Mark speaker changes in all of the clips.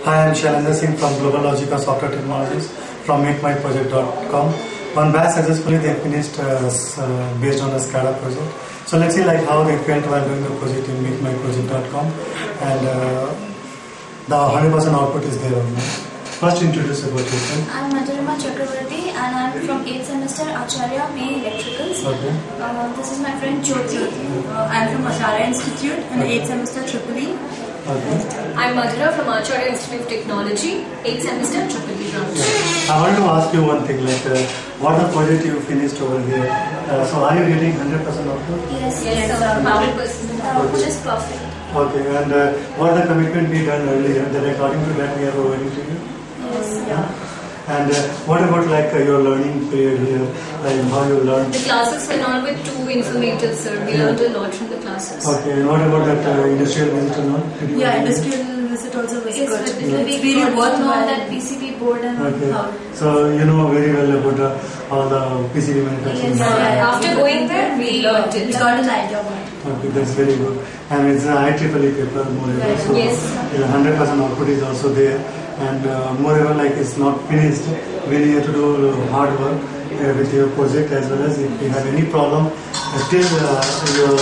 Speaker 1: Hi, I'm Shailendra Singh from Global Logic and Software Technologies from MakeMyProject.com. One batch successfully they finished based on the SCADA project. So let's see like how they felt while doing the project in MakeMyProject.com, and the 100% output is there on that. First, introduce about yourself.
Speaker 2: I'm Madhurima Chakravarti and I'm from 8th semester Acharya B Electricals.
Speaker 1: Okay.
Speaker 2: This is my friend Jyoti. I'm from Acharya Institute and 8th semester EEE.
Speaker 1: Okay.
Speaker 3: I'm Madhura from Acharya Institute of Technology, 8th semester EEE branch.
Speaker 1: I wanted to ask you one thing, like what the project you finished over here. So are you getting 100% output?
Speaker 2: Yes,
Speaker 3: Yes, 100%.
Speaker 2: The output is perfect.
Speaker 1: Okay, and what the commitment we done earlier, that according to that we are providing to you?
Speaker 2: Yes.
Speaker 1: Yeah. And what about like your learning period here, like how you learned?
Speaker 3: The classes were not with two informatives, sir. We learned a lot from the classes.
Speaker 1: Okay, and what about that industrial visit or not?
Speaker 4: Yeah, industrial visit also was
Speaker 2: Yes,
Speaker 4: good.
Speaker 2: but
Speaker 4: It's
Speaker 2: we
Speaker 4: very
Speaker 2: got to know
Speaker 4: worthwhile.
Speaker 2: that PCB board and
Speaker 1: Okay,
Speaker 2: how.
Speaker 1: so you know very well about all the PCB manufacturing.
Speaker 2: Yes.
Speaker 4: Yeah.
Speaker 3: After going there, we learned
Speaker 4: We
Speaker 3: it.
Speaker 4: got an idea about it.
Speaker 1: Okay, that's very good. And it's an IEEE paper, moreover. So
Speaker 3: Yes.
Speaker 1: 100% output is also there. And moreover, like it's not finished. We need to do hard work with your project, as well as if you have any problem, still your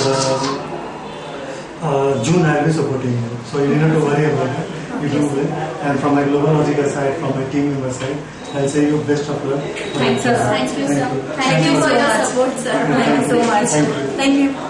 Speaker 1: June I will be supporting you. So you need not to worry about it. You do well. And from my Global Logical side, from my team member side, I'll say you best of luck.
Speaker 3: Thanks, sir.
Speaker 2: Thank you, sir.
Speaker 1: Thank you.
Speaker 2: Thank you for your support, sir.
Speaker 4: Thank you so much.
Speaker 1: Thank you.
Speaker 4: Thank you.